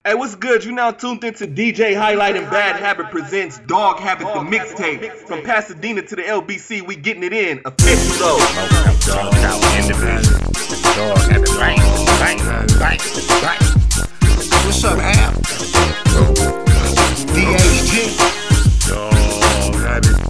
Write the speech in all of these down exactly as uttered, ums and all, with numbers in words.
Hey, what's good? You now tuned into D J Highlight and Badhabit presents Dogghabit the Mixtape. From Pasadena to the L B C, we getting it in. Official though. Dog out individual. Dogghabit, bang, bang, bang, bang. What's up, Al? D H G. Dogghabit.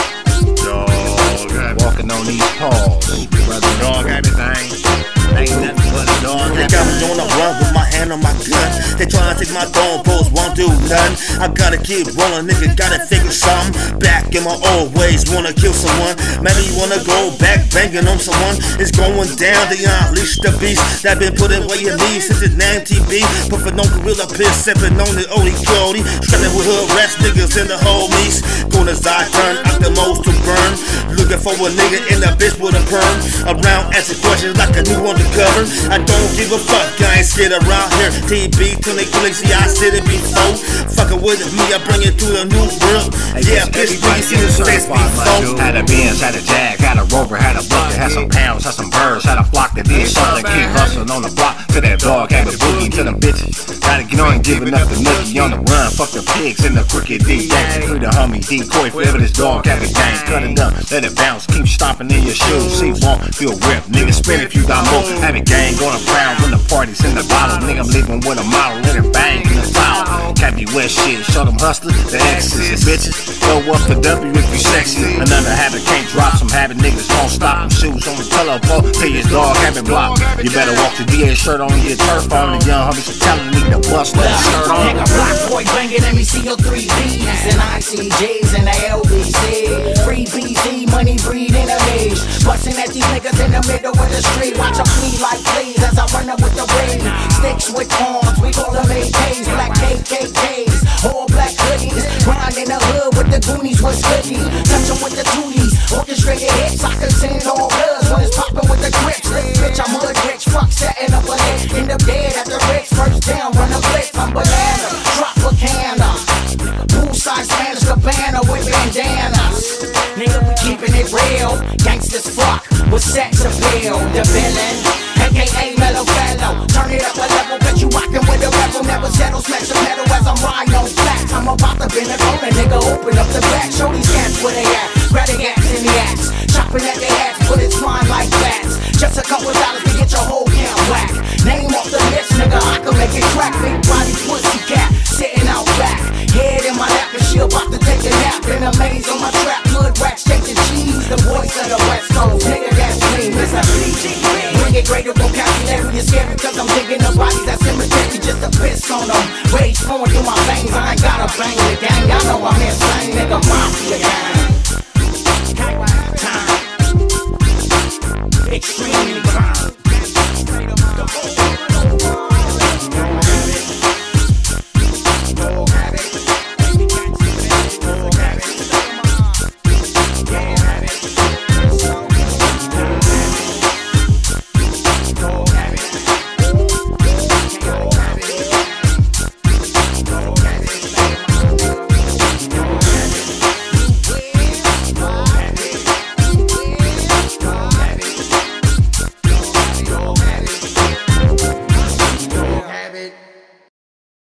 Dogghabit. Walking on these paws. Dogghabit, thing. Ain't nothing but a dog. They got me on the run with my hand on my gun. They tryna take my throne post, won't do nothing. I gotta keep rolling, nigga, gotta figure something. Back in my old ways, wanna kill someone. Maybe you wanna go back banging on someone. It's going down, they unleash the beast that been put in where you need since his name T B. Puffin' on gorilla piss, sippin' on the oldie goldie. Strappin' with hood rats, niggas in the homies. Going as I turn, out the most to burn. Looking for a nigga in the bitch with a perm. Around asking questions like a new undercover. I don't give a fuck, I ain't scared around here. T B, twenty click, see I said it before. Fuckin' with me, I bring it to the new world. Yeah, bitch, please see the space before. Had a Benz, had a Jag, had a Rover, had a bucket, had some pounds, had some birds, had a flock that did something. Keep hustling on the block to that dog, had a boogie to them bitches. Gotta get on giving up the nookie on the run. Fuck the pigs in the crooked D. Yanks, include the homie decoy forever. This dog have a gang, cut it up, let it bounce, keep stomping in your shoes. See, won't feel rip, nigga, spin if you got more. Have a gang going around when the party's in the bottle. Nigga, I'm leaving with a model, let it bang in the foul. Cappy West shit, show them hustlers, the exes, bitches. Throw up the W if you sexy. Another habit can't drop, some habit niggas won't stop them. Shoes on the pillow, pole, till your dog habit block. You better walk the D A shirt on, your turf on. The young homies are telling me to bust that shirt on. Nigga, block boy banging, let me see your three B's and I C J's and the L B C. Free B C, money breeding a age. Busting at these niggas in the middle of the street. Watch them flee like fleas as I run up with the rain. Sticks with arms, we call them A Ks. Black K K Ks, all black hoodies. Grind in the hood with the Goonies, what's goody? Touch them with the tooties, orchestrated hits. I can send all bloods when it's popping with the grips. Bitch, I'm hood rich, fuck setting up a lick. End up dead at the Ritz, first down, run a blitz. I'm banana, drop a canna. Poolside Spanish cabana with bandanas. Nigga, we keeping it real. Gangsters fuck with sex appeal. The villain, A K A Mellow Fellow. Turn it up a level, bet you rockin' with a rebel. Never settle, smash the pedal as I'm riding on flats. I'm about to bend the corner, nigga, open up the back. Show these cats where they at. Grab the axe in the axe. Chopping at their ass, but it's flying like bats. Just a couple dollars to get your whole camp whack. Name off the list, nigga, I can make it crack. Big body pussy cat, sitting out back. Head in my lap and she about to take a nap. In a maze on my trap, hood wax, shaking cheese. The voice of the West Coast, nigga, that's me, Mister B G. Bring it greater vocabulary, it's scary cause I'm digging the bodies that cemetery just to piss on them. Rage flowing through my veins, I ain't gotta bang the gang, I know I'm insane, nigga.